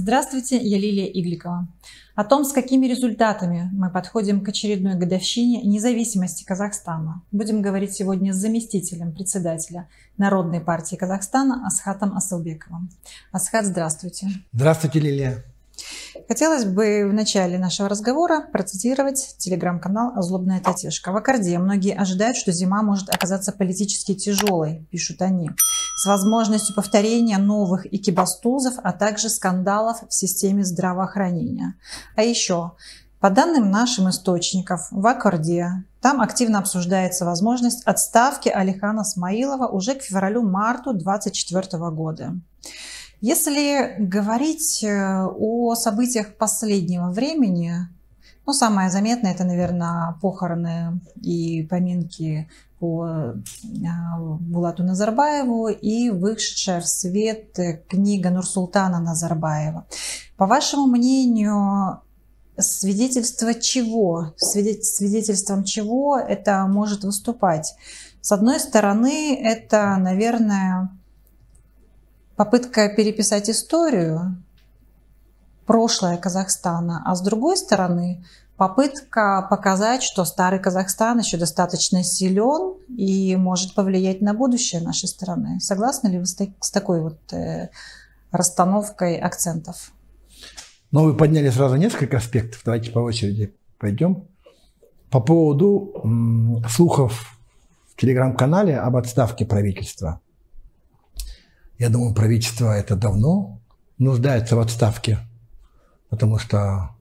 Здравствуйте, я Лилия Игликова. О том, с какими результатами мы подходим к очередной годовщине независимости Казахстана, будем говорить сегодня с заместителем председателя Народной партии Казахстана Асхатом Асылбековым. Асхат, здравствуйте. Здравствуйте, Лилия. Хотелось бы в начале нашего разговора процитировать телеграм-канал «Злобная Татешка». В Аккорде многие ожидают, что зима может оказаться политически тяжелой, пишут они, с возможностью повторения новых экибастузов, а также скандалов в системе здравоохранения. А еще, по данным нашим источников, в Аккорде там активно обсуждается возможность отставки Алихана Смаилова уже к февралю-марту 2024 года. Если говорить о событиях последнего времени, самое заметное — это, наверное, похороны и поминки по Булату Назарбаеву и вышедшая в свет книга Нурсултана Назарбаева. По вашему мнению, свидетельством чего это может выступать? С одной стороны, это, наверное, попытка переписать историю, прошлое Казахстана, а с другой стороны, попытка показать, что старый Казахстан еще достаточно силен и может повлиять на будущее нашей страны. Согласны ли вы с такой вот расстановкой акцентов? Вы подняли сразу несколько аспектов. Давайте по очереди пойдем. По поводу слухов в телеграм-канале об отставке правительства. Я думаю, правительство это давно нуждается в отставке, потому что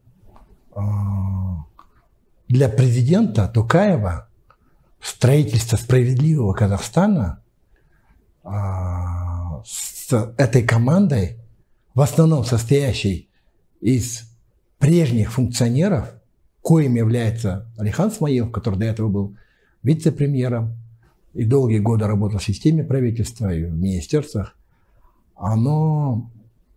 для президента Токаева строительство справедливого Казахстана с этой командой, в основном состоящей из прежних функционеров, коим является Алихан Смаилов, который до этого был вице-премьером и долгие годы работал в системе правительства и в министерствах, оно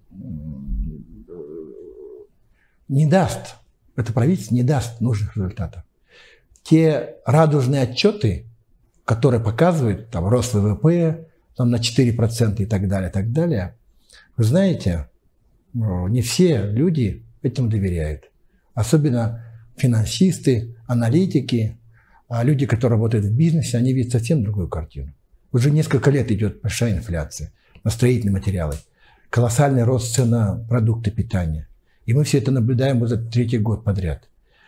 не даст, это правительство не даст нужных результатов. Те радужные отчеты, которые показывают рост ВВП на 4% и так далее, вы знаете, не все люди этим доверяют. Особенно финансисты, аналитики, люди, которые работают в бизнесе, они видят совсем другую картину. Уже несколько лет идет большая инфляция на строительные материалы, колоссальный рост цен на продукты питания. И мы все это наблюдаем уже третий год подряд.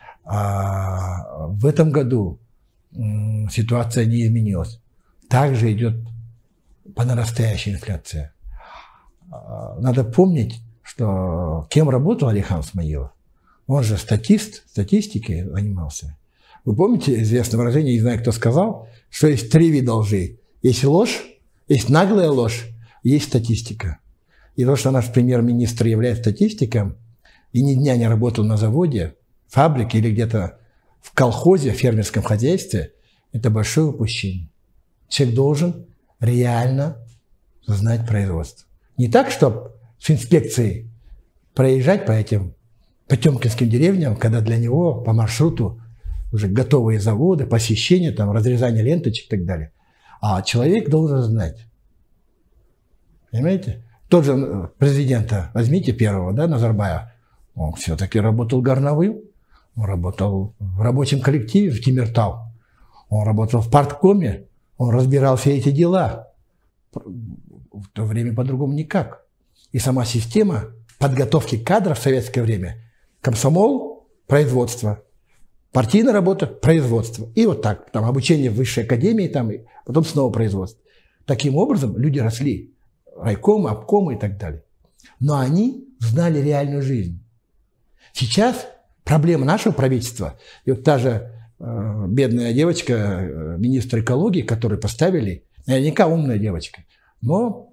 А в этом году ситуация не изменилась. Также идет по нарастающей инфляция. Надо помнить, что кем работал Алихан Смаилов? Он же статистикой занимался. Вы помните известное выражение, не знаю, кто сказал, что есть три вида лжи. Есть ложь, есть наглая ложь, есть статистика. И то, что наш премьер-министр является статистиком, и ни дня не работал на заводе, фабрике или где-то в колхозе, в фермерском хозяйстве, это большое упущение. Человек должен реально знать производство. Не так, чтобы с инспекцией проезжать по этим потемкинским деревням, когда для него по маршруту уже готовые заводы, посещение, разрезание ленточек и так далее. А человек должен знать. Понимаете? Тот же президента, возьмите первого, Назарбаева, он все-таки работал горновым, он работал в рабочем коллективе в Тимиртау, он работал в парткоме, он разбирал все эти дела. В то время по-другому никак. И сама система подготовки кадров в советское время, комсомол, производство, партийная работа, производство. И вот так, обучение в высшей академии, и потом снова производство. Таким образом люди росли. Райкомы, обкомы и так далее. Но они знали реальную жизнь. Сейчас проблема нашего правительства, и вот та же бедная девочка, министр экологии, которую поставили, наверняка умная девочка, но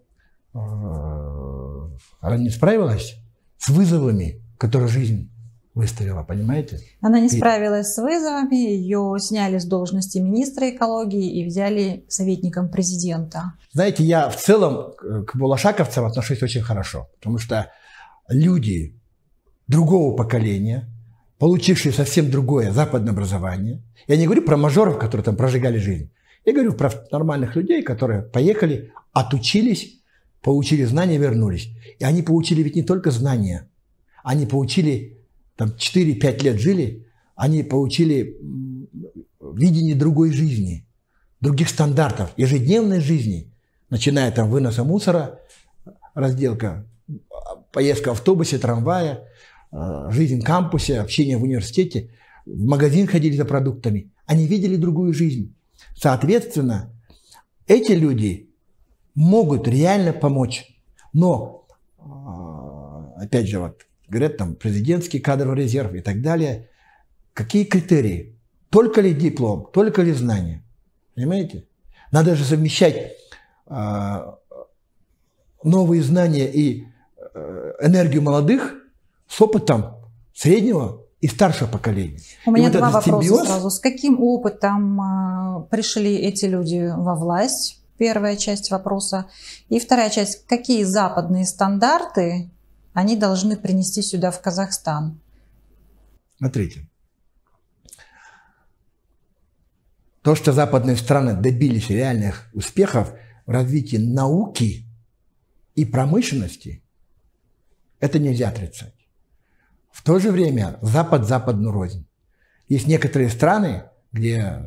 она не справилась с вызовами, которые жизнь выставила, понимаете? Она не справилась с вызовами, ее сняли с должности министра экологии и взяли советником президента. Знаете, я в целом к булашаковцам отношусь очень хорошо, потому что люди другого поколения, получившие совсем другое западное образование, я не говорю про мажоров, которые там прожигали жизнь, я говорю про нормальных людей, которые поехали, отучились, получили знания, вернулись. И они получили ведь не только знания, Они получили, там 4-5 лет жили, они получили видение другой жизни, других стандартов, ежедневной жизни, начиная там выноса мусора, разделка, поездка в автобусе, трамвае, жизнь в кампусе, общение в университете, в магазин ходили за продуктами. Они видели другую жизнь. Соответственно, эти люди могут реально помочь. Но, опять же, вот говорят там президентский кадровый резерв и так далее. Какие критерии? Только ли диплом, только ли знания? Понимаете? Надо же совмещать новые знания и энергию молодых с опытом среднего и старшего поколения. У меня два вопроса сразу. С каким опытом пришли эти люди во власть? Первая часть вопроса. И вторая часть. Какие западные стандарты они должны принести сюда, в Казахстан? Смотрите. То, что западные страны добились реальных успехов в развитии науки и промышленности, это нельзя отрицать. В то же время Запад западну рознь. Есть некоторые страны, где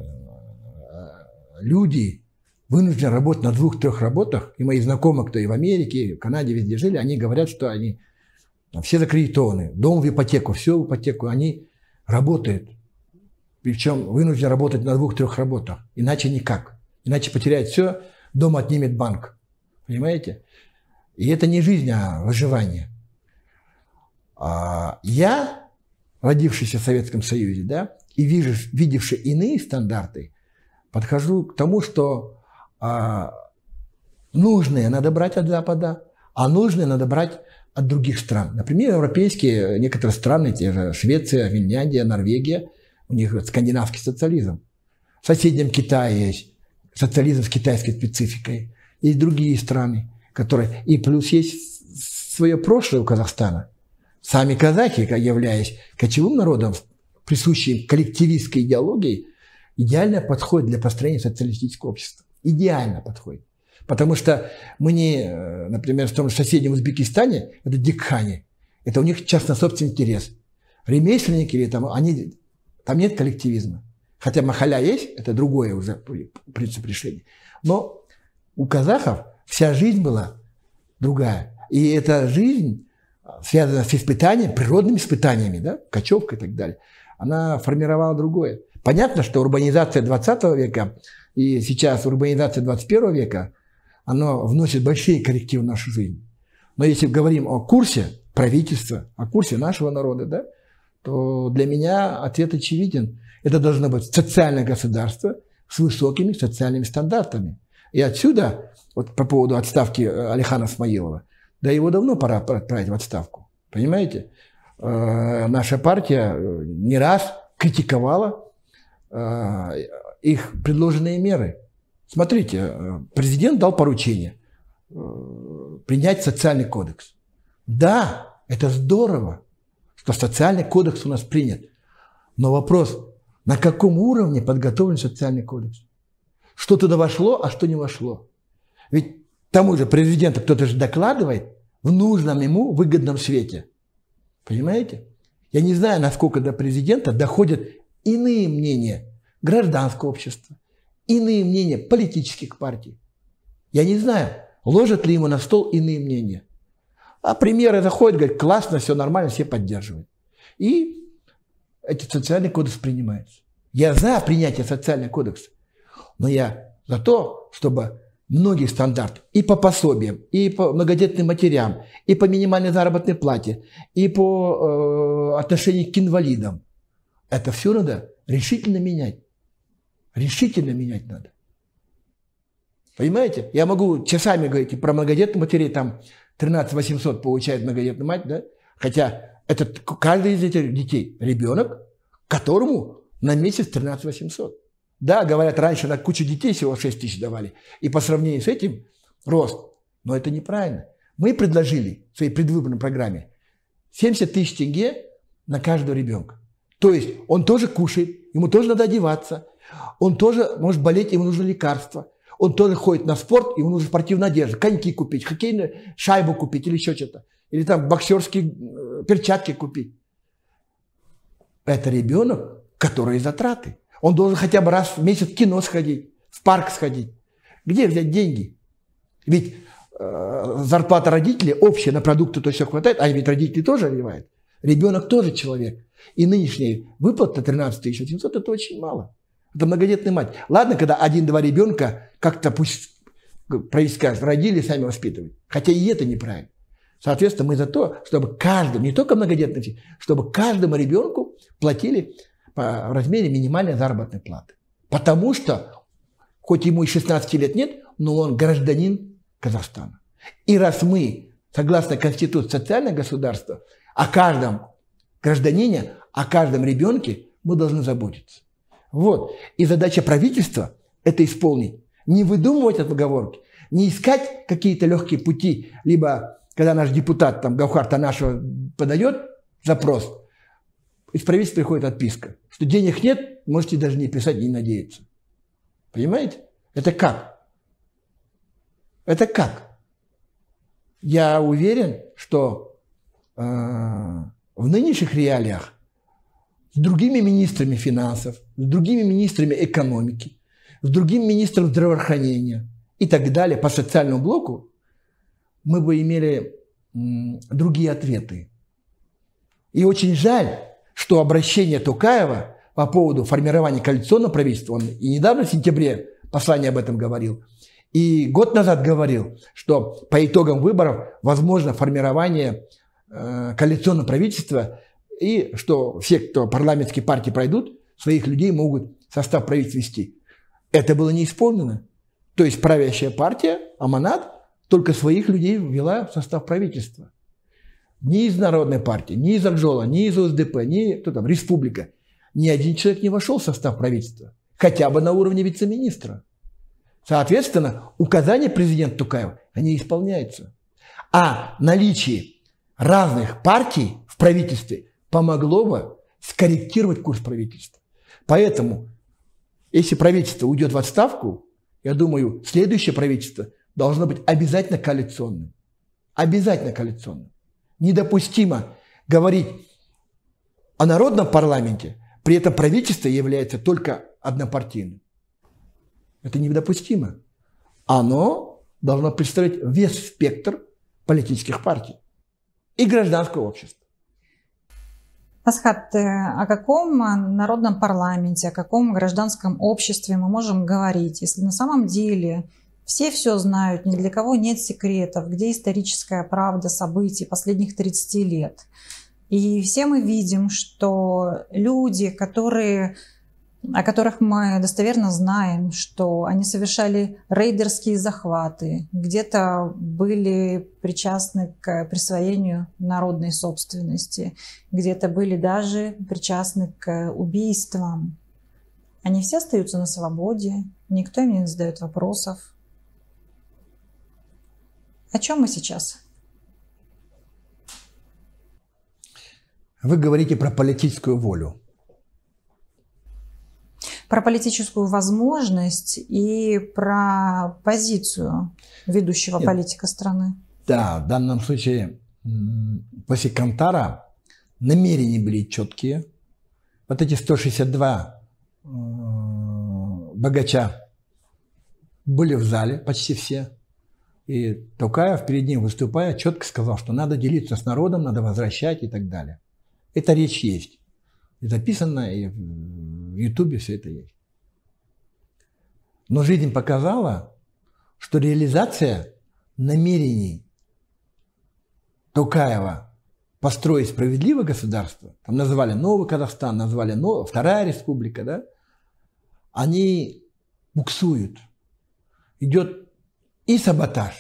люди вынуждены работать на 2-3 работах, и мои знакомые, кто и в Америке, и в Канаде, везде жили, они говорят, что они все закредитованы, дом в ипотеку, все в ипотеку, они работают. Причем вынуждены работать на 2-3 работах, иначе никак. Иначе потеряют все, дом отнимет банк. Понимаете? И это не жизнь, а выживание. Я, родившийся в Советском Союзе, да, и видевший иные стандарты, подхожу к тому, что нужное надо брать от Запада, а нужное надо брать от других стран. Например, европейские некоторые страны, те же Швеция, Финляндия, Норвегия, у них скандинавский социализм. В соседнем Китае есть социализм с китайской спецификой. Есть другие страны, которые... И плюс есть свое прошлое у Казахстана. Сами казахи, являясь кочевым народом, присущим коллективистской идеологии, идеально подходит для построения социалистического общества. Идеально подходит. Потому что мы не, например, в том же соседнем Узбекистане, это Дикхани, это у них частно собственный интерес. Ремесленники или там, там нет коллективизма. Хотя махаля есть, это другое уже принцип решения. Но у казахов вся жизнь была другая. И эта жизнь связана с испытанием, природными испытаниями, да, кочевка и так далее. Она формировала другое. Понятно, что урбанизация 20 века и сейчас урбанизация 21 века, она вносит большие коррективы в нашу жизнь. Но если говорим о курсе правительства, о курсе нашего народа, да, то для меня ответ очевиден. Это должно быть социальное государство с высокими социальными стандартами. И отсюда, вот по поводу отставки Алихана Смаилова, да его давно пора отправить в отставку. Понимаете? Наша партия не раз критиковала их предложенные меры. Смотрите, президент дал поручение принять социальный кодекс. Да, это здорово, что социальный кодекс у нас принят. Но вопрос, на каком уровне подготовлен социальный кодекс? Что туда вошло, а что не вошло? Ведь тому же президенту кто-то же докладывает в нужном ему выгодном свете. Понимаете? Я не знаю, насколько до президента доходят иные мнения гражданского общества, иные мнения политических партий. Я не знаю, ложат ли ему на стол иные мнения. А премьеры заходят, говорят, классно, все нормально, все поддерживают. И этот социальный кодекс принимается. Я за принятие социального кодекса, но я за то, чтобы многие стандарты и по пособиям, и по многодетным матерям, и по минимальной заработной плате, и по отношению к инвалидам, это все надо решительно менять. Решительно менять надо. Понимаете? Я могу часами говорить про многодетных матерей, там 13 800 получает многодетная мать, да? Хотя это каждый из этих детей ребенок, которому на месяц 13 800. Да, говорят, раньше на кучу детей всего 6 тысяч давали. И по сравнению с этим рост. Но это неправильно. Мы предложили в своей предвыборной программе 70 тысяч тенге на каждого ребенка. То есть он тоже кушает, ему тоже надо одеваться, он тоже может болеть, ему нужно лекарство. Он тоже ходит на спорт, ему нужна спортивная одежда, коньки купить, хоккейную шайбу купить или еще что-то. или там боксерские перчатки купить. Это ребенок, который затраты. Он должен хотя бы раз в месяц в кино сходить, в парк сходить. Где взять деньги? Ведь зарплата родителей общая на продукты то все хватает, а ведь родители тоже одевают. Ребенок тоже человек. И нынешняя выплата 13 800 – это очень мало. Это многодетная мать. Ладно, когда 1-2 ребенка как-то пусть правительство родили, сами воспитывают. Хотя и это неправильно. Соответственно, мы за то, чтобы каждому, не только многодетным, чтобы каждому ребенку платили в размере минимальной заработной платы. Потому что, хоть ему и 16 лет нет, но он гражданин Казахстана. И раз мы, согласно Конституции, социальное государство, о каждом гражданине, о каждом ребенке мы должны заботиться. Вот. И задача правительства – это исполнить. Не выдумывать отговорки, не искать какие-то легкие пути, либо когда наш депутат, там, Гаухар Танашева, подает запрос, из правительства приходит отписка, что денег нет, можете даже не писать, не надеяться. Понимаете? Это как? Это как? Я уверен, что в нынешних реалиях с другими министрами финансов, с другими министрами экономики, с другим министром здравоохранения и так далее по социальному блоку мы бы имели другие ответы. И очень жаль, что обращение Токаева по поводу формирования коалиционного правительства, он и недавно в сентябре послание об этом говорил, и год назад говорил, что по итогам выборов возможно формирование коалиционного правительства, и что все, кто парламентские партии пройдут, своих людей могут в состав правительства ввести. Это было не исполнено. То есть правящая партия, Аманат, только своих людей ввела в состав правительства. Ни из Народной партии, ни из Акжола, ни из ОСДП, ни кто там, Республика. Ни один человек не вошел в состав правительства. Хотя бы на уровне вице-министра. Соответственно, указания президента Токаева, они исполняются. А наличие разных партий в правительстве помогло бы скорректировать курс правительства. Поэтому, если правительство уйдет в отставку, я думаю, следующее правительство должно быть обязательно коалиционным. Обязательно коалиционным. Недопустимо говорить о народном парламенте, при этом правительство является только однопартийным. Это недопустимо. Оно должно представлять весь спектр политических партий и гражданского общества. Асхат, о каком народном парламенте, о каком гражданском обществе мы можем говорить, если на самом деле все знают, ни для кого нет секретов, где историческая правда событий последних 30 лет. И все мы видим, что люди, о которых мы достоверно знаем, что они совершали рейдерские захваты, где-то были причастны к присвоению народной собственности, где-то были даже причастны к убийствам. Они все остаются на свободе, никто им не задает вопросов. О чем мы сейчас? Вы говорите про политическую волю. Про политическую возможность и про позицию ведущего политика страны. Да, в данном случае после Кантара намерения были четкие. Вот эти 162 богача были в зале, почти все. И Токаев перед ним, выступая, четко сказал, что надо делиться с народом, надо возвращать и так далее. Эта речь есть. И записано, и в Ютубе все это есть. Но жизнь показала, что реализация намерений Токаева построить справедливое государство, там назвали Новый Казахстан, назвали Вторая Республика, да, они буксуют. Идет и саботаж,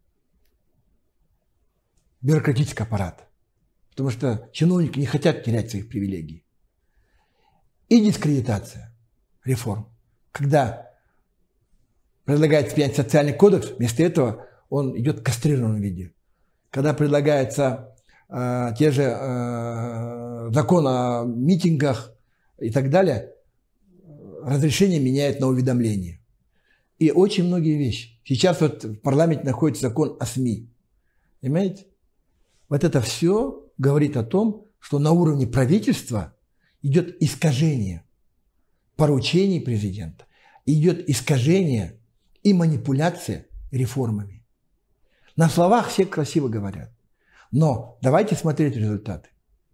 бюрократический аппарат, потому что чиновники не хотят терять своих привилегий. И дискредитация реформ. Когда предлагается принять социальный кодекс, вместо этого он идет в кастрированном виде. Когда предлагается те же закон о митингах и так далее, разрешение меняет на уведомление. И очень многие вещи. Сейчас вот в парламенте находится закон о СМИ. Понимаете? Вот это все говорит о том, что на уровне правительства идет искажение поручений президента, идет искажение и манипуляция реформами. На словах все красиво говорят, но давайте смотреть результаты.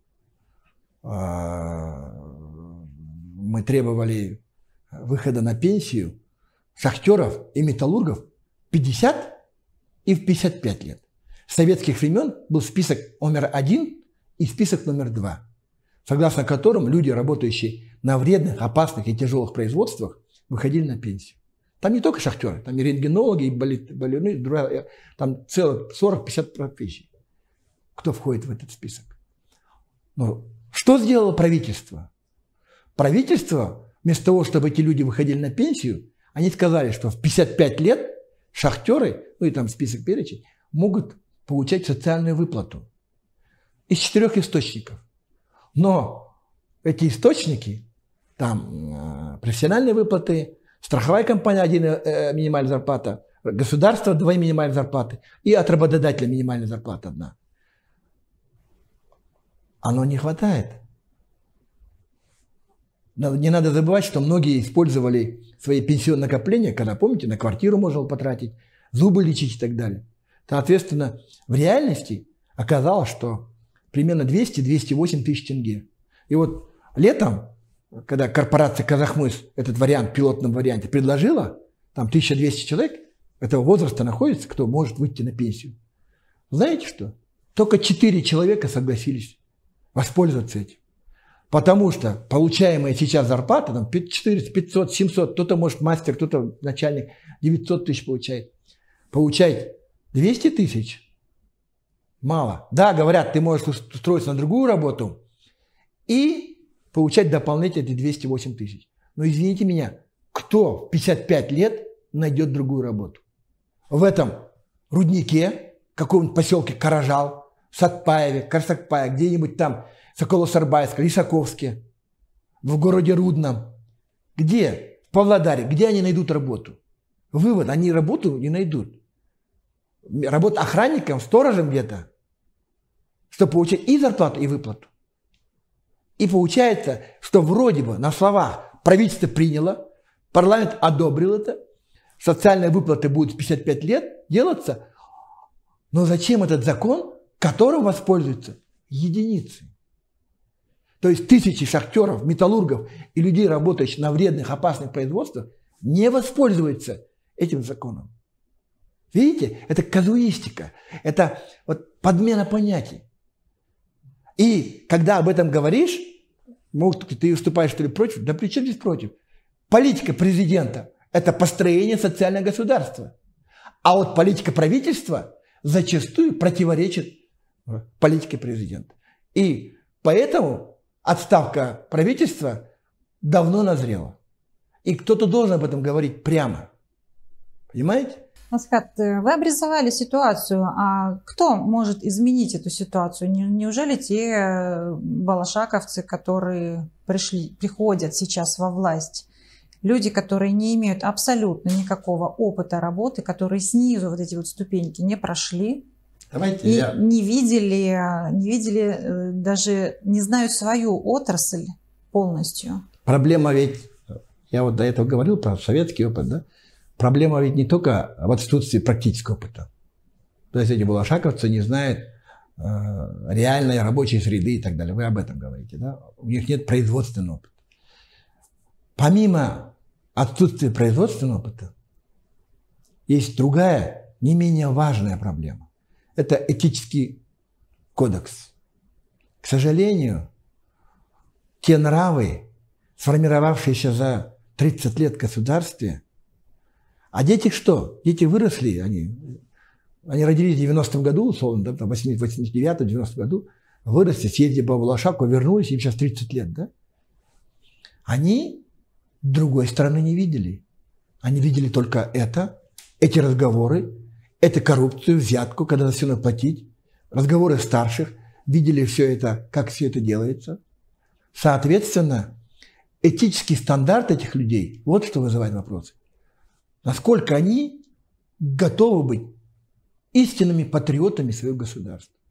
Мы требовали выхода на пенсию шахтеров и металлургов 50 и в 55 лет. С советских времен был список номер 1 и список номер 2, согласно которым люди, работающие на вредных, опасных и тяжелых производствах, выходили на пенсию. Там не только шахтеры, там и рентгенологи, и балерины, там целых 40-50 профессий, кто входит в этот список. Но что сделало правительство? Правительство, вместо того, чтобы эти люди выходили на пенсию, они сказали, что в 55 лет шахтеры, ну и там список перечень, могут получать социальную выплату из 4 источников. Но эти источники, там профессиональные выплаты, страховая компания 1 минимальная зарплата, государство 2 минимальные зарплаты и от работодателя минимальная зарплата 1. Оно не хватает. Не надо забывать, что многие использовали свои пенсионные накопления, когда, помните, на квартиру можно было потратить, зубы лечить и так далее. Соответственно, в реальности оказалось, что примерно 200-208 тысяч тенге. И вот летом, когда корпорация «Казахмыс» этот вариант, в пилотном варианте предложила, там 1200 человек этого возраста находится, кто может выйти на пенсию. Знаете что? Только 4 человека согласились воспользоваться этим. Потому что получаемая сейчас зарплата, там 400, 500, 700, кто-то может мастер, кто-то начальник 900 тысяч получает. Получать 200 тысяч мало. Да, говорят, ты можешь устроиться на другую работу и получать дополнительно эти 208 тысяч. Но извините меня, кто в 55 лет найдет другую работу? В этом руднике, каком-нибудь поселке Каражал, Сатпаеве, Карсакпае, где-нибудь там, Соколо-Сарбайске, Лисаковске, в городе Рудном. Где? В Павлодаре. Где они найдут работу? Вывод, они работу не найдут. Работа охранником, сторожем где-то, чтобы получать и зарплату, и выплату. И получается, что вроде бы на словах правительство приняло, парламент одобрил это, социальные выплаты будут в 55 лет делаться, но зачем этот закон, которым воспользуются единицы? То есть тысячи шахтеров, металлургов и людей, работающих на вредных, опасных производствах, не воспользуются этим законом. Видите, это казуистика, это вот подмена понятий. И когда об этом говоришь, может, ты выступаешь что ли против? Да при чем здесь против? Политика президента – это построение социального государства. А вот политика правительства зачастую противоречит политике президента. И поэтому отставка правительства давно назрела. И кто-то должен об этом говорить прямо. Понимаете? Асхат, вы обрисовали ситуацию, а кто может изменить эту ситуацию? Неужели те балашаковцы, которые приходят сейчас во власть, люди, которые не имеют абсолютно никакого опыта работы, которые снизу вот эти вот ступеньки не прошли, не видели, даже не знают свою отрасль полностью? Проблема ведь, я вот до этого говорил про советский опыт, да? Проблема ведь не только в отсутствии практического опыта. То есть эти балашаковцы не знают реальной рабочей среды и так далее. Вы об этом говорите, да? У них нет производственного опыта. Помимо отсутствия производственного опыта, есть другая, не менее важная проблема. Это этический кодекс. К сожалению, те нравы, сформировавшиеся за 30 лет в государстве, а дети что? Дети выросли, они родились в 90-м году, условно, да, в 89-м, 90-м году, выросли, съездили по Балашаку, вернулись, им сейчас 30 лет, да? Они другой стороны не видели. Они видели только это, эти разговоры, эту коррупцию, взятку, когда за все надо платить, разговоры старших, видели все это, как все это делается. Соответственно, этический стандарт этих людей, вот что вызывает вопросы. Насколько они готовы быть истинными патриотами своего государства.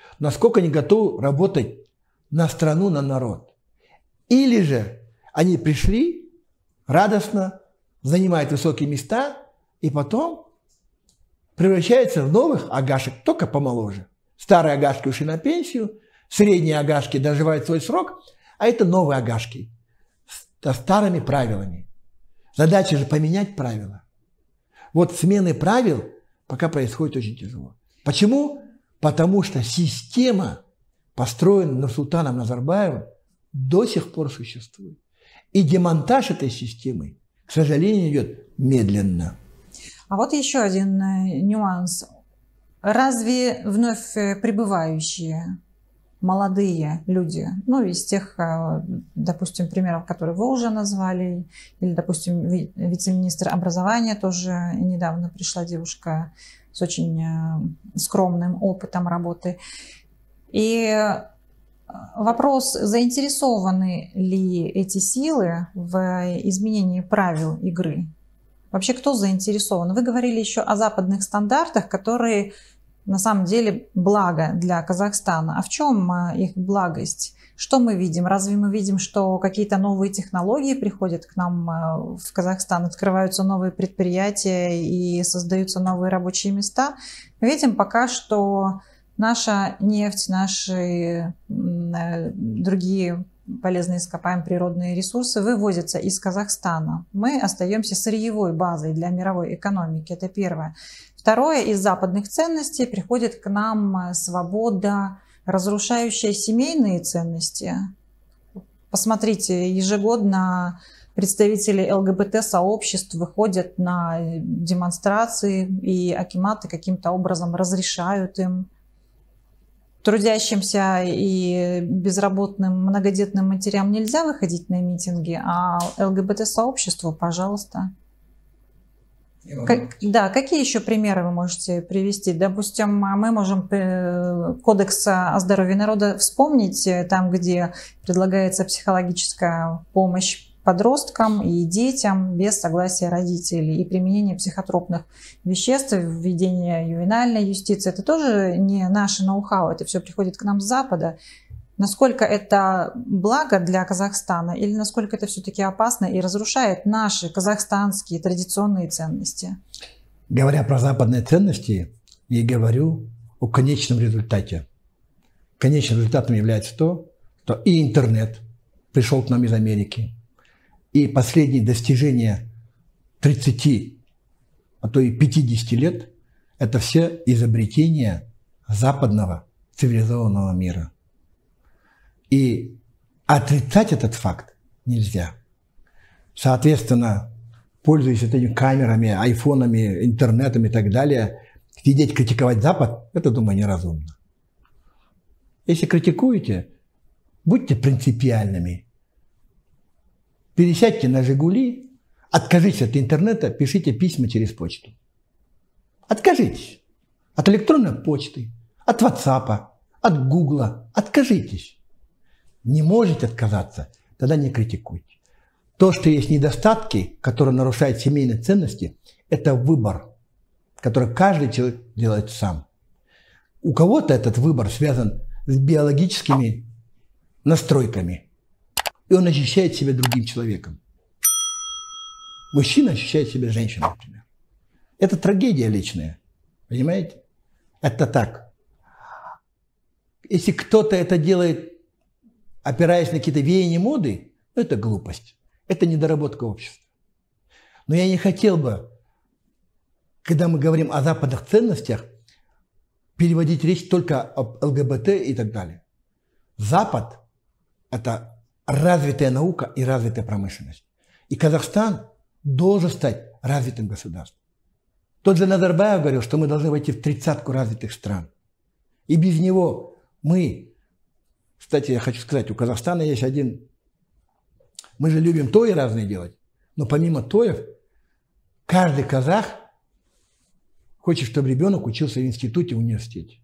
насколько они готовы работать на страну, на народ. Или же они пришли радостно, занимают высокие места и потом превращаются в новых агашек, только помоложе. Старые агашки ушли на пенсию, средние агашки доживают свой срок, а это новые агашки со старыми правилами. Задача же поменять правила. Вот смены правил пока происходит очень тяжело. Почему? Потому что система, построенная Нурсултаном Назарбаевым, до сих пор существует. И демонтаж этой системы, к сожалению, идет медленно. А вот еще один нюанс. Разве вновь прибывающие молодые люди, ну, из тех, допустим, примеров, которые вы уже назвали, или, допустим, вице-министр образования, тоже недавно пришла девушка с очень скромным опытом работы. И вопрос, заинтересованы ли эти силы в изменении правил игры? Вообще, кто заинтересован? Вы говорили еще о западных стандартах, которые на самом деле благо для Казахстана. А в чем их благость? Что мы видим? Разве мы видим, что какие-то новые технологии приходят к нам в Казахстан, открываются новые предприятия и создаются новые рабочие места? Мы видим пока, что наша нефть, наши другие полезные ископаемые природные ресурсы вывозятся из Казахстана. Мы остаемся сырьевой базой для мировой экономики. Это первое. Второе, из западных ценностей приходит к нам свобода, разрушающая семейные ценности. Посмотрите, ежегодно представители ЛГБТ-сообществ выходят на демонстрации, и акиматы каким-то образом разрешают им. Трудящимся и безработным многодетным матерям нельзя выходить на митинги, а ЛГБТ-сообществу, пожалуйста. Да, какие еще примеры вы можете привести? Допустим, мы можем Кодекс о здоровье народа вспомнить, там, где предлагается психологическая помощь подросткам и детям без согласия родителей, и применение психотропных веществ, введение ювенальной юстиции. Это тоже не наше ноу-хау, это все приходит к нам с Запада. Насколько это благо для Казахстана или насколько это все-таки опасно и разрушает наши казахстанские традиционные ценности? Говоря про западные ценности, я говорю о конечном результате. Конечным результатом является то, что и интернет пришел к нам из Америки, и последние достижения 30, а то и 50 лет – это все изобретения западного цивилизованного мира. И отрицать этот факт нельзя. Соответственно, пользуясь этими камерами, айфонами, интернетом и так далее, сидеть критиковать Запад – это, думаю, неразумно. Если критикуете, будьте принципиальными. Пересядьте на «Жигули», откажитесь от интернета, пишите письма через почту. Откажитесь от электронной почты, от WhatsApp, от Гугла. Откажитесь. Не можете отказаться, тогда не критикуйте. То, что есть недостатки, которые нарушают семейные ценности, это выбор, который каждый человек делает сам. У кого-то этот выбор связан с биологическими настройками. И он ощущает себя другим человеком. Мужчина ощущает себя женщиной, например. Это трагедия личная. Понимаете? Это так. Если кто-то это делает, опираясь на какие-то веяния моды, это глупость. Это недоработка общества. Но я не хотел бы, когда мы говорим о западных ценностях, переводить речь только об ЛГБТ и так далее. Запад – это развитая наука и развитая промышленность. И Казахстан должен стать развитым государством. Тот же Назарбаев говорил, что мы должны войти в 30-ку развитых стран. И без него мы, кстати, я хочу сказать, у Казахстана есть один, мы же любим тои разные делать, но помимо тоев, каждый казах хочет, чтобы ребенок учился в институте, в университете.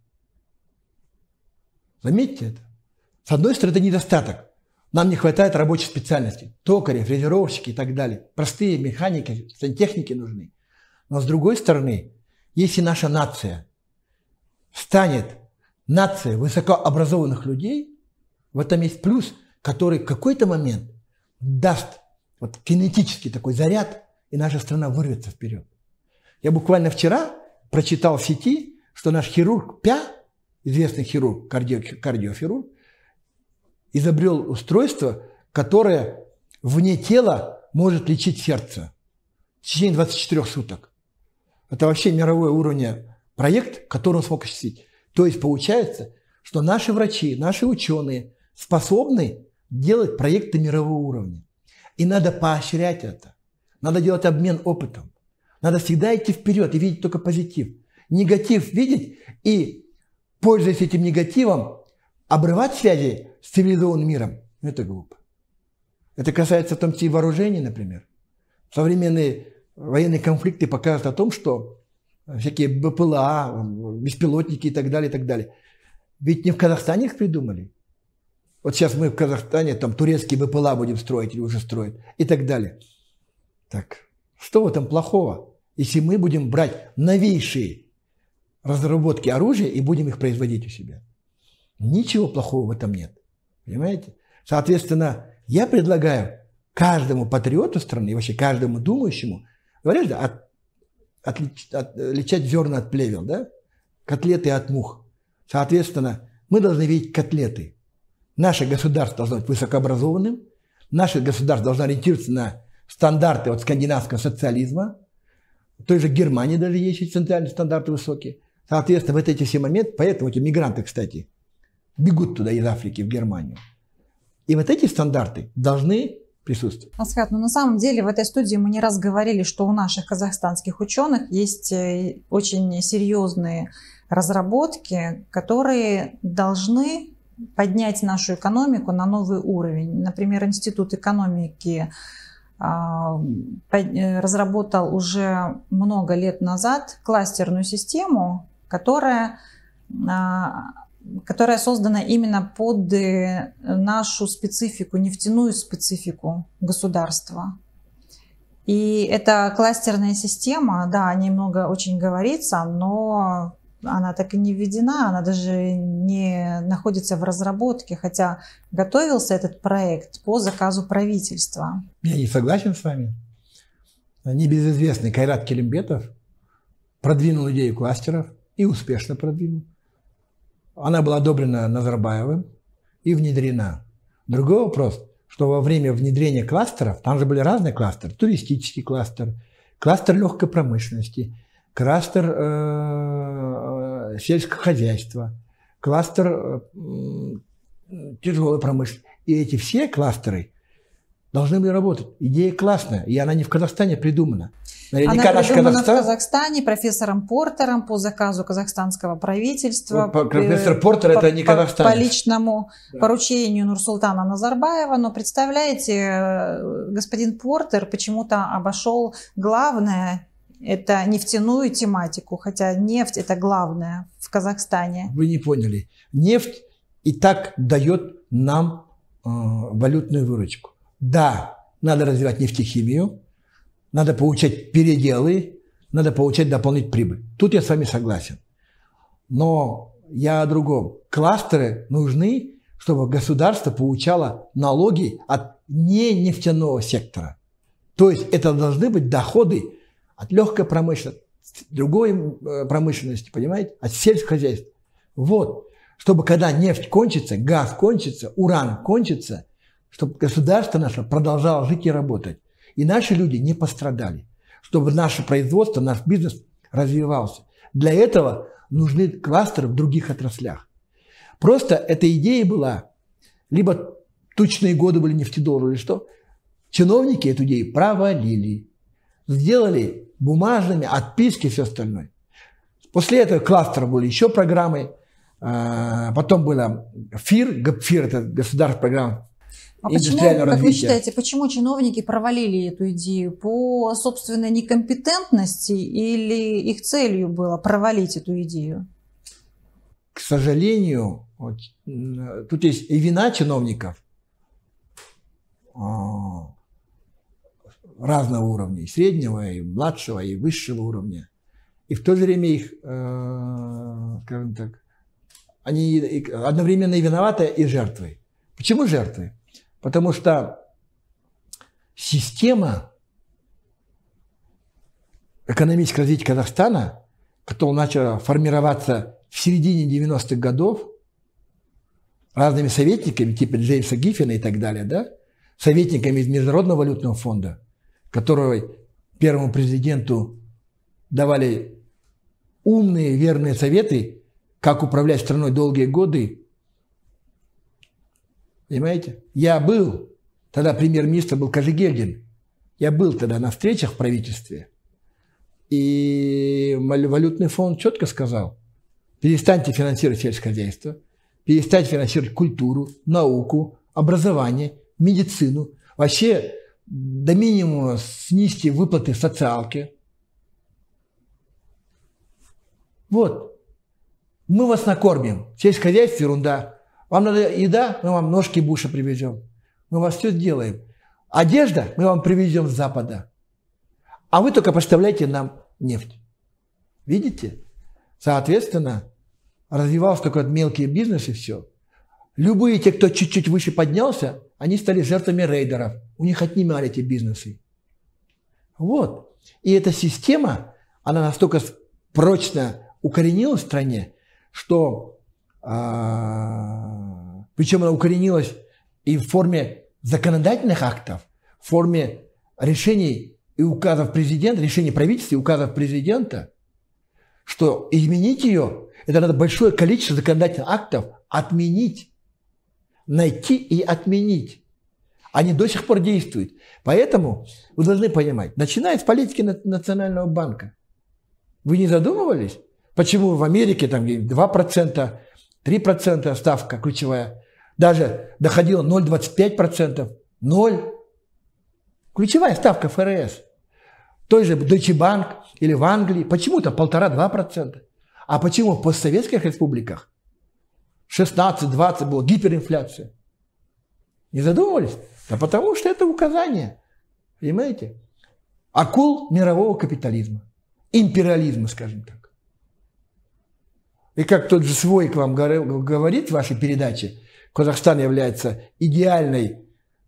Заметьте это. С одной стороны, это недостаток. Нам не хватает рабочих специальностей. Токари, фрезеровщики и так далее. Простые механики, сантехники нужны. Но с другой стороны, если наша нация станет нация высокообразованных людей, в этом есть плюс, который в какой-то момент даст вот кинетический такой заряд, и наша страна вырвется вперед. Я буквально вчера прочитал в сети, что наш хирург Пя, известный хирург, кардиохирург, изобрел устройство, которое вне тела может лечить сердце в течение 24 суток. Это вообще мировой уровень проект, который он смог осуществить. То есть получается, что наши врачи, наши ученые способны делать проекты мирового уровня. И надо поощрять это. Надо делать обмен опытом. Надо всегда идти вперед и видеть только позитив. Негатив видеть и, пользуясь этим негативом, обрывать связи с цивилизованным миром – это глупо. Это касается в том числе и вооружений, например. Современные военные конфликты показывают о том, что всякие БПЛА, беспилотники и так далее, и так далее. Ведь не в Казахстане их придумали. Вот сейчас мы в Казахстане там турецкие БПЛА будем строить или уже строят и так далее. Так, что в этом плохого, если мы будем брать новейшие разработки оружия и будем их производить у себя? Ничего плохого в этом нет. Понимаете? Соответственно, я предлагаю каждому патриоту страны, и вообще каждому думающему, говорят, да, отличать зерна от плевел, да? Котлеты от мух. Соответственно, мы должны видеть котлеты. Наше государство должно быть высокообразованным, наше государство должно ориентироваться на стандарты от скандинавского социализма, в той же Германии даже есть социальные стандарты высокие. Соответственно, вот эти все моменты, поэтому эти мигранты, кстати, бегут туда из Африки в Германию. И вот эти стандарты должны присутствовать. Асхат, ну на самом деле в этой студии мы не раз говорили, что у наших казахстанских ученых есть очень серьезные разработки, которые должны поднять нашу экономику на новый уровень. Например, Институт экономики разработал уже много лет назад кластерную систему, которая создана именно под нашу специфику, нефтяную специфику государства. И эта кластерная система, да, о ней много очень говорится, но она так и не введена, она даже не находится в разработке, хотя готовился этот проект по заказу правительства. Я не согласен с вами. Небезызвестный Кайрат Келимбетов продвинул идею кластеров и успешно продвинул. Она была одобрена Назарбаевым и внедрена. Другой вопрос, что во время внедрения кластеров, там же были разные кластеры, туристический кластер, кластер легкой промышленности, кластер сельского хозяйства, кластер тяжелой промышленности. И эти все кластеры должны были работать. Идея классная, и она не в Казахстане придумана. Наверняка она придумана в Казахстане профессором Портером по заказу казахстанского правительства. Профессор Портер это не Казахстан. По личному поручению Нурсултана Назарбаева. Но представляете, господин Портер почему-то обошел главное, это нефтяную тематику, хотя нефть это главное в Казахстане. Вы не поняли. Нефть и так дает нам валютную выручку. Да, надо развивать нефтехимию, надо получать переделы, надо получать дополнительную прибыль. Тут я с вами согласен. Но я о другом. Кластеры нужны, чтобы государство получало налоги от ненефтяного сектора. То есть это должны быть доходы от легкой промышленности, другой промышленности, понимаете, от сельскохозяйства. Вот. Чтобы когда нефть кончится, газ кончится, уран кончится, чтобы государство наше продолжало жить и работать. И наши люди не пострадали. Чтобы наше производство, наш бизнес развивался. Для этого нужны кластеры в других отраслях. Просто эта идея была, либо тучные годы были нефтедоллары, или что. Чиновники эту идею провалили. Сделали бумажными, отписки и все остальное. После этого кластера были еще программы. Потом была ФИР, ГАПФИР, это государственная программа. А почему, как вы считаете, почему чиновники провалили эту идею? По собственной некомпетентности или их целью было провалить эту идею? К сожалению, вот, тут есть и вина чиновников разного уровня, и среднего, и младшего, и высшего уровня. И в то же время их, скажем так, они одновременно и виноваты, и жертвы. Почему жертвы? Потому что система экономического развития Казахстана, которая начала формироваться в середине 90-х годов разными советниками, типа Джеймса Гиффина и так далее, да, советниками из Международного валютного фонда, которые первому президенту давали умные, верные советы, как управлять страной долгие годы. Понимаете? Я был, тогда премьер-министр был Кожегельдин, я был тогда на встречах в правительстве, и валютный фонд четко сказал: перестаньте финансировать сельское хозяйство, перестаньте финансировать культуру, науку, образование, медицину, вообще до минимума снизьте выплаты в социалке. Вот. Мы вас накормим. Сельское хозяйство – ерунда. Вам надо еда, мы вам ножки Буша привезем. Мы вас все сделаем. Одежда мы вам привезем с Запада. А вы только поставляйте нам нефть. Видите? Соответственно, развивался такой вот мелкий бизнес и все. Любые те, кто чуть-чуть выше поднялся, они стали жертвами рейдеров. У них отнимали эти бизнесы. Вот. И эта система, она настолько прочно укоренилась в стране, что, причем она укоренилась и в форме законодательных актов, в форме решений и указов президента, решений правительства и указов президента, что изменить ее, это надо большое количество законодательных актов отменить, найти и отменить. Они до сих пор действуют. Поэтому вы должны понимать, начиная с политики Национального банка, вы не задумывались, почему в Америке там 2%, 3% ставка ключевая, даже доходила 0,25%, 0%. Ключевая ставка ФРС. Той же Deutsche Bank или в Англии почему-то 1,5–2%. А почему в постсоветских республиках 16–20% была гиперинфляция? Не задумывались? Да потому что это указание, понимаете, акул мирового капитализма, империализма, скажем так. И как тот же Свойк вам говорит в вашей передаче, Казахстан является идеальной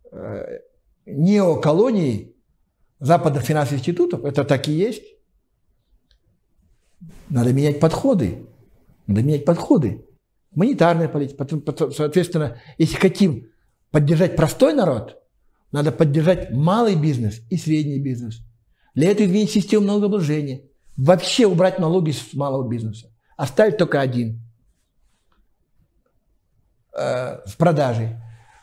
неоколонией западных финансовых институтов, это так и есть. Надо менять подходы. Надо менять подходы. Монетарная политика. Соответственно, если хотим поддержать простой народ, надо поддержать малый бизнес и средний бизнес. Для этого изменить систему налогообложения. Вообще убрать налоги с малого бизнеса. Оставить только один с продажей.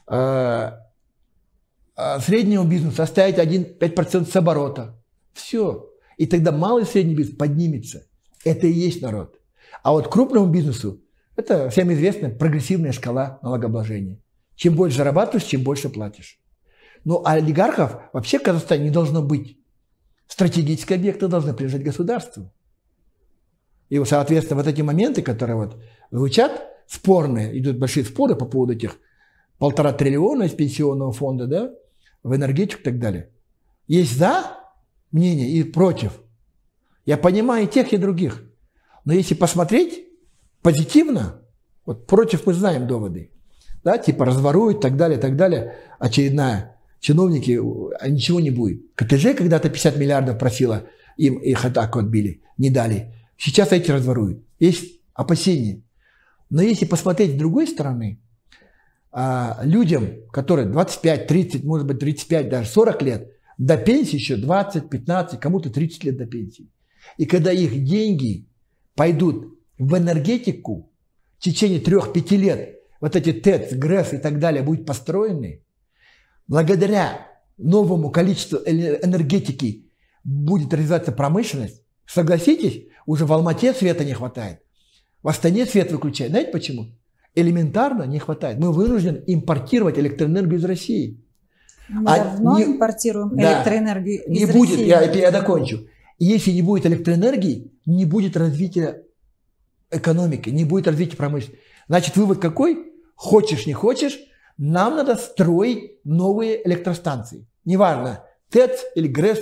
Среднему бизнесу оставить 5% с оборота. Все. И тогда малый и средний бизнес поднимется. Это и есть народ. А вот крупному бизнесу, это всем известно, прогрессивная шкала налогообложения. Чем больше зарабатываешь, чем больше платишь. Но олигархов вообще в Казахстане не должно быть. Стратегические объекты должны принадлежать государству. И, соответственно, вот эти моменты, которые вот звучат, спорные, идут большие споры по поводу этих 1,5 триллиона из пенсионного фонда, да, в энергетику и так далее. Есть за мнение и против. Я понимаю и тех, и других. Но если посмотреть позитивно, вот против мы знаем доводы, да, типа разворуют и так далее, очередная, чиновники, ничего не будет. КТЖ когда-то 50 миллиардов просила, их атаку отбили, не дали. Сейчас эти разворуют. Есть опасения. Но если посмотреть с другой стороны, людям, которые 25, 30, может быть 35, даже 40 лет, до пенсии еще 20, 15, кому-то 30 лет до пенсии. И когда их деньги пойдут в энергетику, в течение 3-5 лет вот эти ТЭЦ, ГРЭС и так далее будут построены, благодаря новому количеству энергетики будет развиваться промышленность. Согласитесь, уже в Алмате света не хватает. В Астане свет выключают. Знаете почему? Элементарно не хватает. Мы вынуждены импортировать электроэнергию из России. Мы давно импортируем электроэнергию из России. Будет, я докончу. Если не будет электроэнергии, не будет развития экономики, не будет развития промышленности. Значит, вывод какой? Хочешь, не хочешь, нам надо строить новые электростанции. Неважно, ТЭЦ или ГРЭС.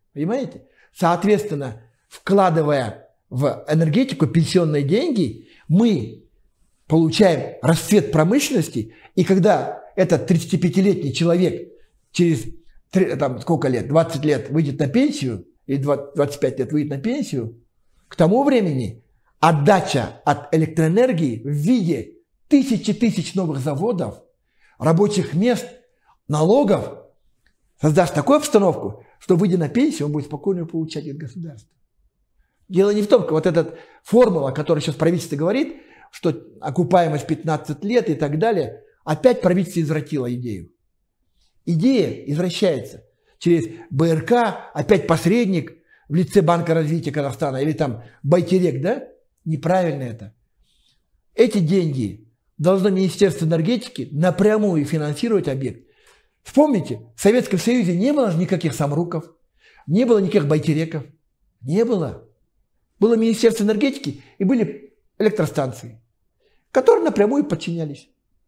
Понимаете? Соответственно, вкладывая в энергетику пенсионные деньги, мы получаем расцвет промышленности, и когда этот 35-летний человек через сколько лет, 20 лет выйдет на пенсию, или 25 лет выйдет на пенсию, к тому времени отдача от электроэнергии в виде тысяч новых заводов, рабочих мест, налогов создаст такую обстановку, что, выйдя на пенсию, он будет спокойно получать от государства. Дело не в том, вот эта формула, о которой сейчас правительство говорит, что окупаемость 15 лет и так далее, опять правительство извратило идею. Идея извращается. Через БРК опять посредник в лице Банка развития Казахстана или там Байтерек, да? Неправильно это. Эти деньги должно Министерство энергетики напрямую финансировать объект. Вспомните, в Советском Союзе не было никаких Самруков, не было никаких Байтереков. Не было. Было Министерство энергетики и были электростанции, которые напрямую подчинялись.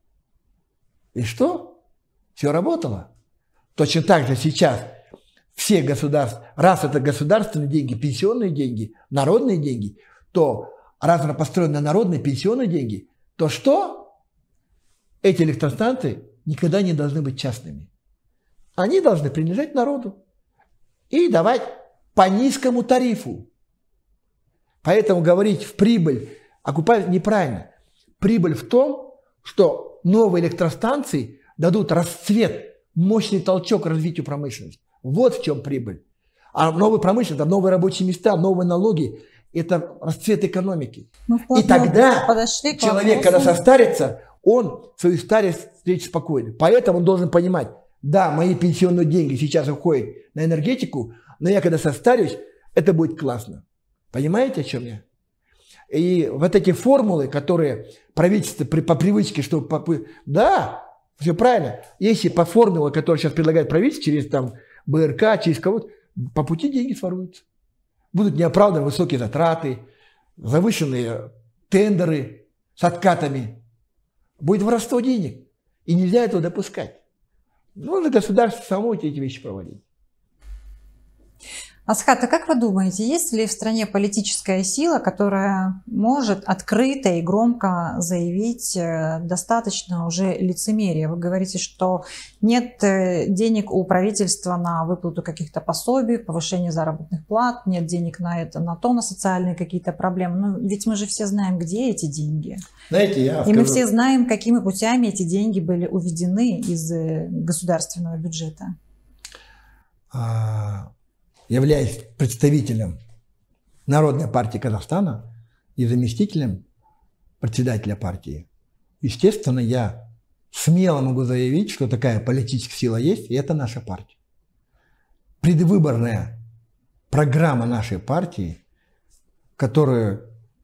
И что? Все работало. Точно так же сейчас все государства, раз это государственные деньги, пенсионные деньги, народные деньги, то раз она построена на народные пенсионные деньги, то что? Эти электростанции никогда не должны быть частными. Они должны принадлежать народу и давать по низкому тарифу. Поэтому говорить в прибыль окупать неправильно. Прибыль в том, что новые электростанции дадут расцвет, мощный толчок развитию промышленности. Вот в чем прибыль. А новая промышленность, это новые рабочие места, новые налоги, это расцвет экономики. И тогда человек, когда состарится, он свою старость встретит спокойно. Поэтому он должен понимать, да, мои пенсионные деньги сейчас уходят на энергетику, но я когда состарюсь, это будет классно. Понимаете, о чем я? И вот эти формулы, которые правительство по привычке, что... Да, все правильно. Если по формуле, которую сейчас предлагает правительство, через там БРК, через кого-то, по пути деньги своруются. Будут неоправданно высокие затраты, завышенные тендеры с откатами. Будет воровство денег. И нельзя этого допускать. Нужно государство само эти вещи проводить. Асхат, а как вы думаете, есть ли в стране политическая сила, которая может открыто и громко заявить достаточно уже лицемерия? Вы говорите, что нет денег у правительства на выплату каких-то пособий, повышение заработных плат, нет денег на это, на то, на социальные какие-то проблемы. Но ведь мы же все знаем, где эти деньги. Знаете, мы все знаем, какими путями эти деньги были уведены из государственного бюджета. Являясь представителем Народной партии Казахстана и заместителем председателя партии, естественно, я смело могу заявить, что такая политическая сила есть, и это наша партия. Предвыборная программа нашей партии, которая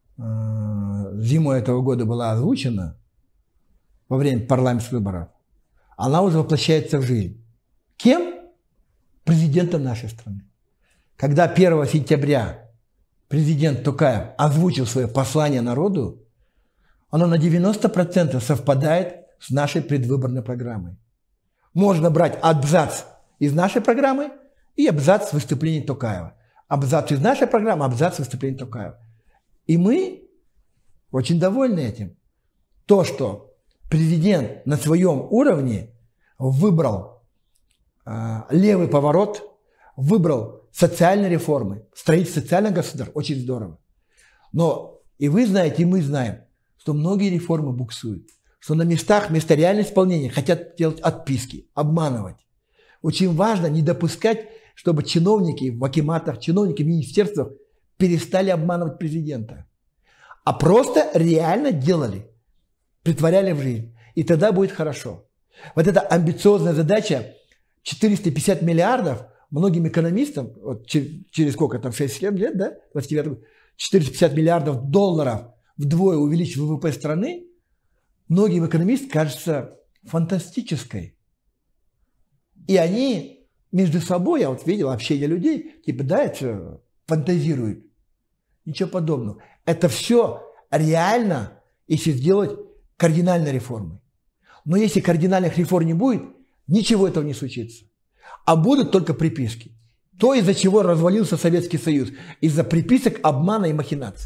зимой этого года была озвучена во время парламентских выборов, она уже воплощается в жизнь. Кем? Президентом нашей страны. Когда 1 сентября президент Токаев озвучил свое послание народу, оно на 90% совпадает с нашей предвыборной программой. Можно брать абзац из нашей программы и абзац выступлений Токаева. Абзац из нашей программы, абзац выступлений Токаева. И мы очень довольны этим. То, что президент на своем уровне выбрал левый поворот, выбрал социальные реформы, строительство социального государства, очень здорово. Но и вы знаете, и мы знаем, что многие реформы буксуют, что на местах вместо реального исполнения хотят делать отписки, обманывать. Очень важно не допускать, чтобы чиновники в акиматах, чиновники в министерствах перестали обманывать президента, а просто реально делали, притворяли в жизнь. И тогда будет хорошо. Вот эта амбициозная задача 450 миллиардов, многим экономистам, вот через сколько там, 6 лет, да, 29 год, 450 миллиардов долларов вдвое увеличить ВВП страны, многим экономистам кажется фантастической. И они между собой, я вот видел общение людей, типа, да, это фантазируют. Ничего подобного. Это все реально, если сделать кардинальные реформы. Но если кардинальных реформ не будет, ничего этого не случится. А будут только приписки. То, из-за чего развалился Советский Союз. Из-за приписок, обмана и махинаций.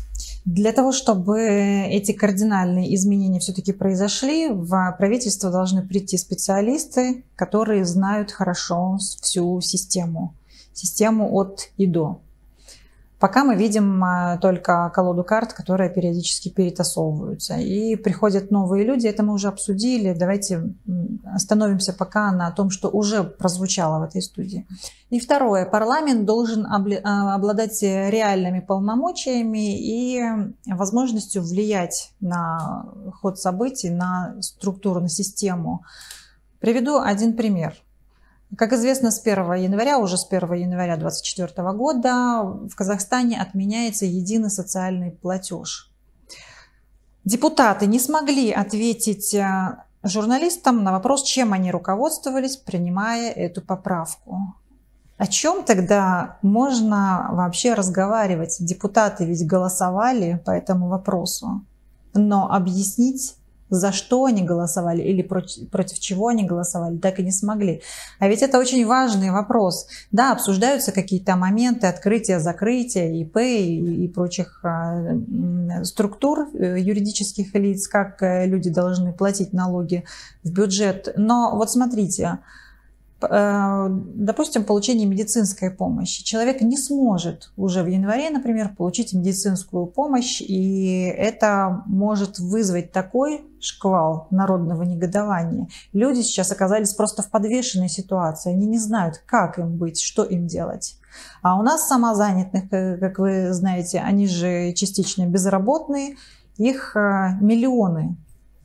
Для того, чтобы эти кардинальные изменения все-таки произошли, в правительство должны прийти специалисты, которые знают хорошо всю систему от и до. Пока мы видим только колоду карт, которые периодически перетасовываются. И приходят новые люди, это мы уже обсудили. Давайте остановимся пока на том, что уже прозвучало в этой студии. И второе. Парламент должен обладать реальными полномочиями и возможностью влиять на ход событий, на структуру, на систему. Приведу один пример. Как известно, с 1 января, уже с 1 января 2024 года в Казахстане отменяется единый социальный платеж. Депутаты не смогли ответить журналистам на вопрос, чем они руководствовались, принимая эту поправку. О чем тогда можно вообще разговаривать? Депутаты ведь голосовали по этому вопросу, но объяснить, за что они голосовали или против чего они голосовали, так и не смогли. А ведь это очень важный вопрос. Да, обсуждаются какие-то моменты открытия, закрытия ИП и прочих структур юридических лиц, как люди должны платить налоги в бюджет. Но вот смотрите, допустим, получение медицинской помощи. Человек не сможет уже в январе, например, получить медицинскую помощь, и это может вызвать такой шквал народного негодования. Люди сейчас оказались просто в подвешенной ситуации. Они не знают, как им быть, что им делать. А у нас самозанятых, как вы знаете, они же частично безработные, их миллионы.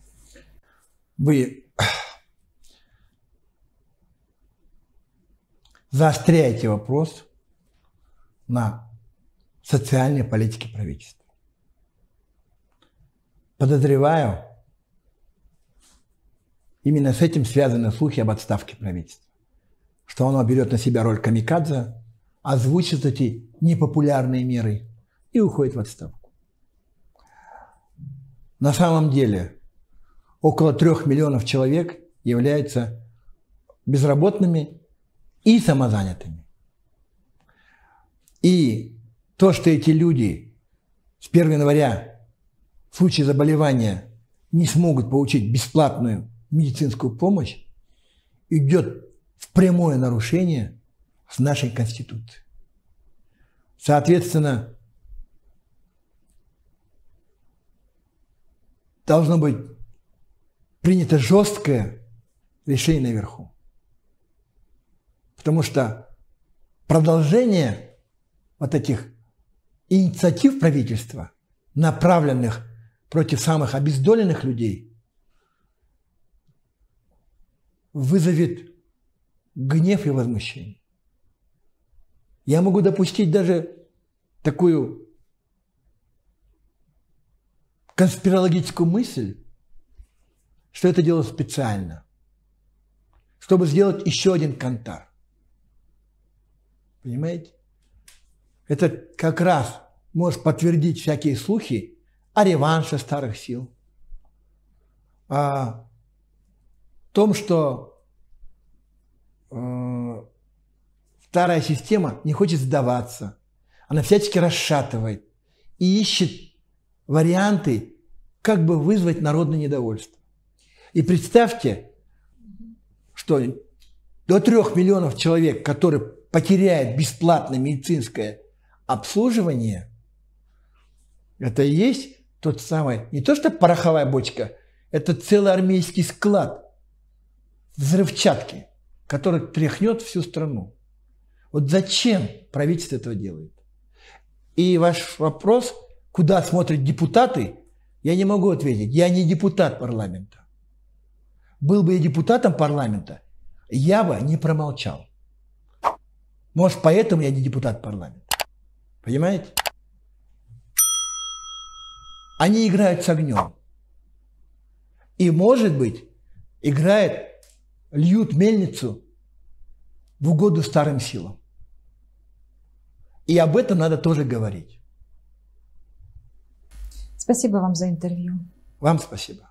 Вы заостряете вопрос на социальной политике правительства. Подозреваю, именно с этим связаны слухи об отставке правительства. Что оно берет на себя роль камикадзе, озвучит эти непопулярные меры и уходит в отставку. На самом деле около 3 миллионов человек являются безработными и самозанятыми. И то, что эти люди с 1 января в случае заболевания не смогут получить бесплатную медицинскую помощь, идет в прямое нарушение с нашей Конституцией. Соответственно, должно быть принято жесткое решение наверху. Потому что продолжение вот этих инициатив правительства, направленных против самых обездоленных людей, вызовет гнев и возмущение. Я могу допустить даже такую конспирологическую мысль, что это делалось специально, чтобы сделать еще один кантар. Понимаете? Это как раз может подтвердить всякие слухи о реванше старых сил, о том, что старая система не хочет сдаваться, она всячески расшатывает и ищет варианты, как бы вызвать народное недовольство. И представьте, что до 3 миллионов человек, которые потеряет бесплатное медицинское обслуживание, это и есть тот самый, не то что пороховая бочка, это целый армейский склад взрывчатки, который тряхнет всю страну. Вот зачем правительство этого делает? И ваш вопрос, куда смотрят депутаты, я не могу ответить. Я не депутат парламента. Был бы я депутатом парламента, я бы не промолчал. Может, поэтому я не депутат парламента. Понимаете? Они играют с огнем. И, может быть, льют мельницу в угоду старым силам. И об этом надо тоже говорить. Спасибо вам за интервью. Вам спасибо.